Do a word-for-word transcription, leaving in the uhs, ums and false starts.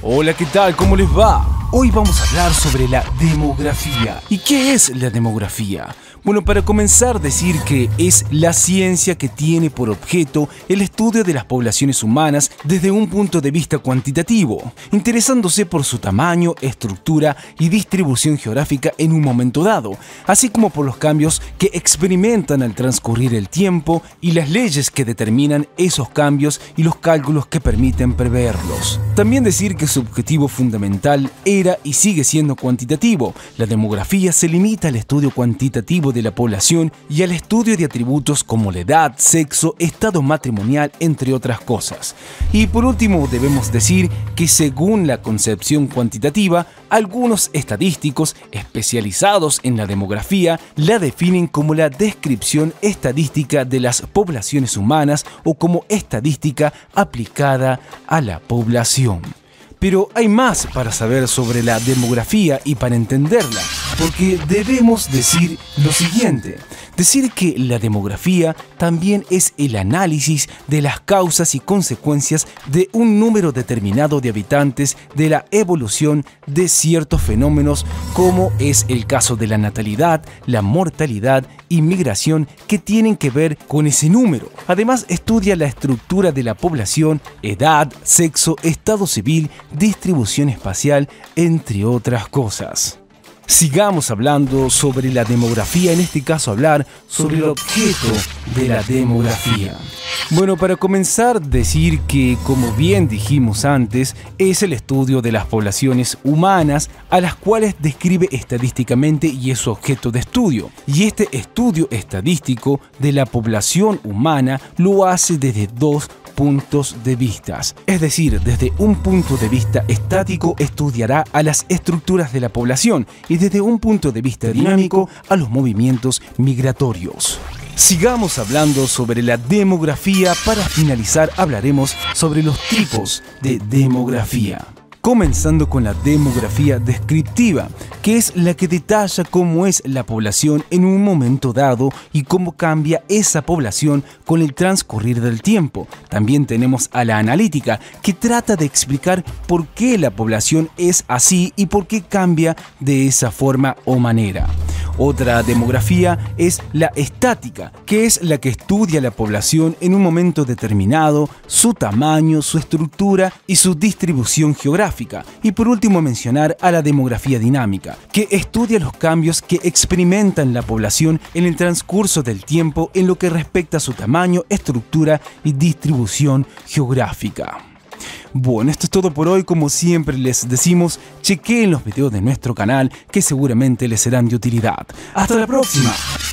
Hola, ¿qué tal? ¿Cómo les va? Hoy vamos a hablar sobre la demografía. ¿Y qué es la demografía? Bueno, para comenzar, decir que es la ciencia que tiene por objeto el estudio de las poblaciones humanas desde un punto de vista cuantitativo, interesándose por su tamaño, estructura y distribución geográfica en un momento dado, así como por los cambios que experimentan al transcurrir el tiempo y las leyes que determinan esos cambios y los cálculos que permiten preverlos. También decir que su objetivo fundamental era y sigue siendo cuantitativo. La demografía se limita al estudio cuantitativo de la población y al estudio de atributos como la edad, sexo, estado matrimonial, entre otras cosas. Y por último, debemos decir que según la concepción cuantitativa, algunos estadísticos especializados en la demografía la definen como la descripción estadística de las poblaciones humanas o como estadística aplicada a la población. Pero hay más para saber sobre la demografía y para entenderla, porque debemos decir lo siguiente. Decir que la demografía también es el análisis de las causas y consecuencias de un número determinado de habitantes de la evolución de ciertos fenómenos, como es el caso de la natalidad, la mortalidad y migración, que tienen que ver con ese número. Además, estudia la estructura de la población, edad, sexo, estado civil, distribución espacial, entre otras cosas. Sigamos hablando sobre la demografía, en este caso hablar sobre el objeto de la demografía. Bueno, para comenzar, decir que, como bien dijimos antes, es el estudio de las poblaciones humanas a las cuales describe estadísticamente y es su objeto de estudio. Y este estudio estadístico de la población humana lo hace desde dos puntos de vista. Es decir, desde un punto de vista estático estudiará a las estructuras de la población y desde un punto de vista dinámico a los movimientos migratorios. Sigamos hablando sobre la demografía. Para finalizar, hablaremos sobre los tipos de demografía. Comenzando con la demografía descriptiva, que es la que detalla cómo es la población en un momento dado y cómo cambia esa población con el transcurrir del tiempo. También tenemos a la analítica, que trata de explicar por qué la población es así y por qué cambia de esa forma o manera. Otra demografía es la estática, que es la que estudia la población en un momento determinado, su tamaño, su estructura y su distribución geográfica. Y por último, mencionar a la demografía dinámica, que estudia los cambios que experimentan la población en el transcurso del tiempo en lo que respecta a su tamaño, estructura y distribución geográfica. Bueno, esto es todo por hoy. Como siempre les decimos, chequeen los videos de nuestro canal que seguramente les serán de utilidad. ¡Hasta la próxima!